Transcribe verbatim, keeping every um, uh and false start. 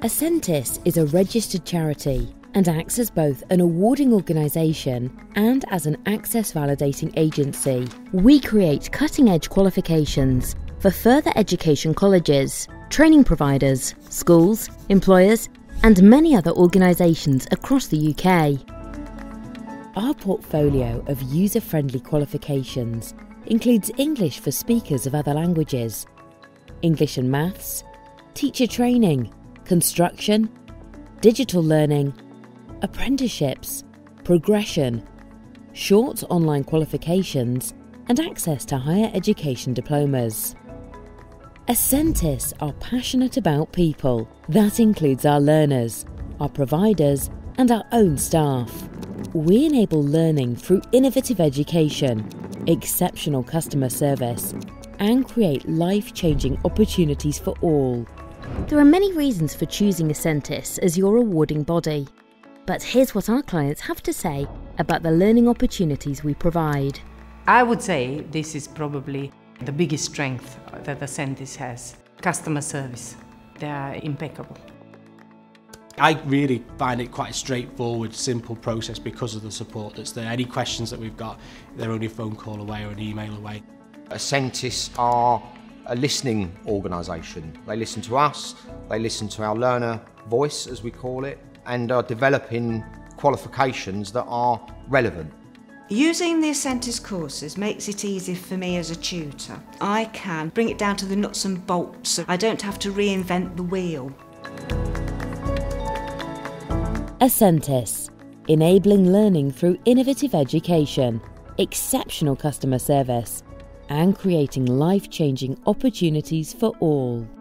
Ascentis is a registered charity and acts as both an awarding organisation and as an access validating agency. We create cutting-edge qualifications for further education colleges, training providers, schools, employers, and many other organisations across the U K. Our portfolio of user-friendly qualifications includes English for speakers of other languages, English and Maths, teacher training, construction, digital learning, apprenticeships, progression, short online qualifications, and access to higher education diplomas. Ascentis are passionate about people. That includes our learners, our providers, and our own staff. We enable learning through innovative education, exceptional customer service, and create life-changing opportunities for all. There are many reasons for choosing Ascentis as your awarding body. But here's what our clients have to say about the learning opportunities we provide. I would say this is probably the biggest strength that Ascentis has. Customer service. They are impeccable. I really find it quite a straightforward, simple process because of the support that's there. Any questions that we've got, they're only a phone call away or an email away. Ascentis are a listening organisation. They listen to us, they listen to our learner voice, as we call it, and are developing qualifications that are relevant. Using the Ascentis courses makes it easy for me as a tutor. I can bring it down to the nuts and bolts. I don't have to reinvent the wheel. Ascentis, enabling learning through innovative education, exceptional customer service, and creating life-changing opportunities for all.